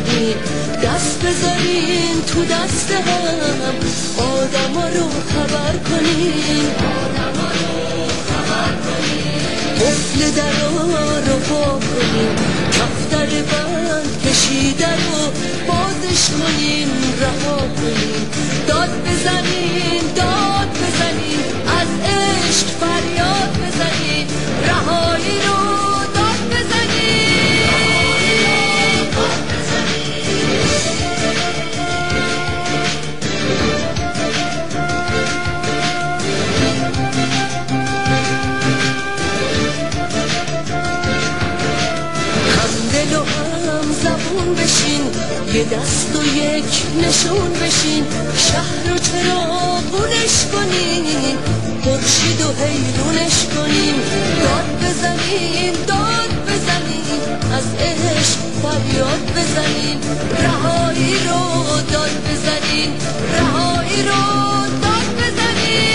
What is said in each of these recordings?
کنین، دست بذارین تو دست هم، آدما رو خبر کنین، قفل درا رو پا کنین، کفتر بند کشیده رو بازش کنین، رها کنین، داد بزنین، داد بزنین، از عشق فریاد بزنین، رهایی رو داد بزنین. همدل و هم زبون بشین، یه دست و یک نشون بشین، شهر رو چراغونش کنین، خورشید و حیرونش کنین، داد بزنین، داد بزنین، از عشق فریاد بزنین، رهایی رو داد بزنین، رهایی رو داد بزنین.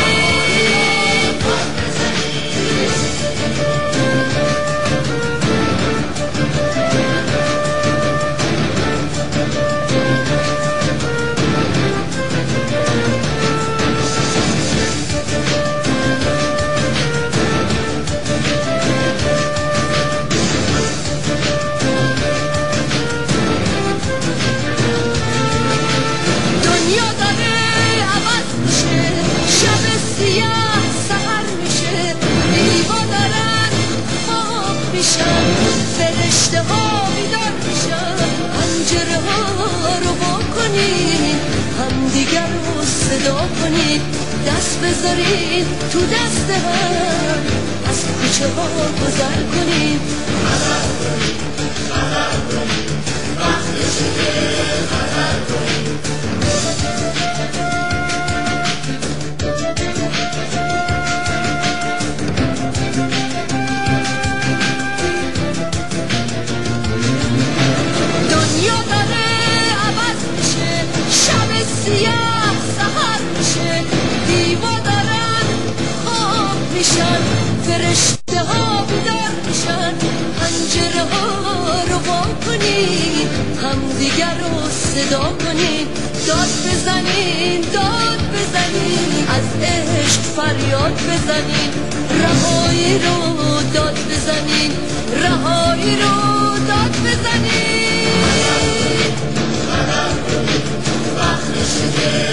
فرشته ها بیدار میشن، پنجره ها رو با کنین، همدیگر رو صدا کنین، دست بذارین تو دست هم، از کوچه ها گذر کنین، خبر کنین، خبر کنین، وقت شده خبر کنین. سیاه سهر میشه، دیوا دارن خواب میشن، فرشته ها بیدار میشن، پنجره ها رو وا کنین، همدیگر رو صدا کنین، داد بزنین، داد بزنین، از عشق فریاد بزنین، رهایی رو داد بزنین، رهایی رو داد بزنین. وقت شده